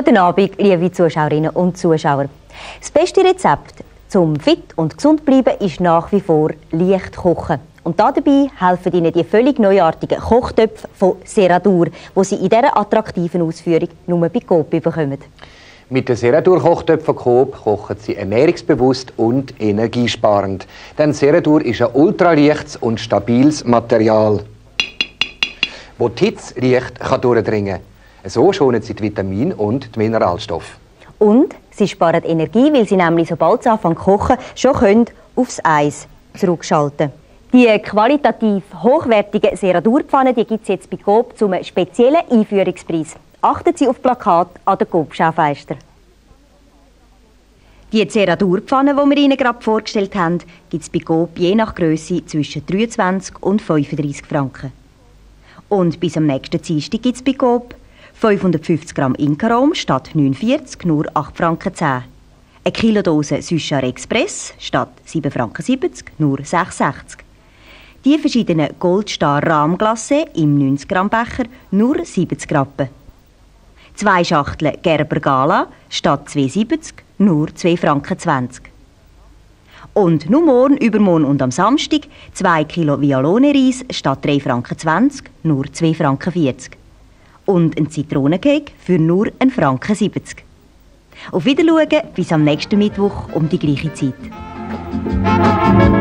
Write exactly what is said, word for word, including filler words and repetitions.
Guten Abend, liebe Zuschauerinnen und Zuschauer. Das beste Rezept zum fit und gesund bleiben ist nach wie vor leicht kochen. Und dabei helfen Ihnen die völlig neuartigen Kochtöpfe von Seradur, die Sie in dieser attraktiven Ausführung nur bei Coop bekommen. Mit den Seradur-Kochtöpfen von Coop kochen Sie ernährungsbewusst und energiesparend. Denn Seradur ist ein ultraleichtes und stabiles Material, das die Hitze leicht durchdringen kann. So schonen Sie die Vitamine und die Mineralstoffe. Und Sie sparen Energie, weil Sie nämlich, sobald Sie anfangen zu kochen, schon können aufs Eis zurückschalten können. Die qualitativ hochwertigen Seradur-Pfannen gibt es jetzt bei Coop zum speziellen Einführungspreis. Achten Sie auf Plakat an den Coop-Schaufenstern. Die Seradur-Pfannen, die wir Ihnen gerade vorgestellt haben, gibt es bei Coop je nach Grösse zwischen dreiundzwanzig und fünfunddreissig Franken. Und bis am nächsten Dienstag gibt es bei Coop fünfhundertfünfzig Gramm Inkarom statt neunundvierzig, nur acht Franken zehn. Eine Kilodose Süchar Express statt sieben Franken siebzig, nur sechs Franken sechzig. Die verschiedenen Goldstar Rahmglacé im neunzig Gramm Becher nur siebzig Rappen. Zwei Schachteln Gerber Gala statt zwei Franken siebzig, nur zwei Franken zwanzig. Und nur morgen, übermorgen und am Samstag zwei Kilo Vialone-Reis statt drei Franken zwanzig, nur zwei Franken vierzig. Und ein Zitronencake für nur einen Franken siebzig. Auf Wiedersehen bis am nächsten Mittwoch um die gleiche Zeit.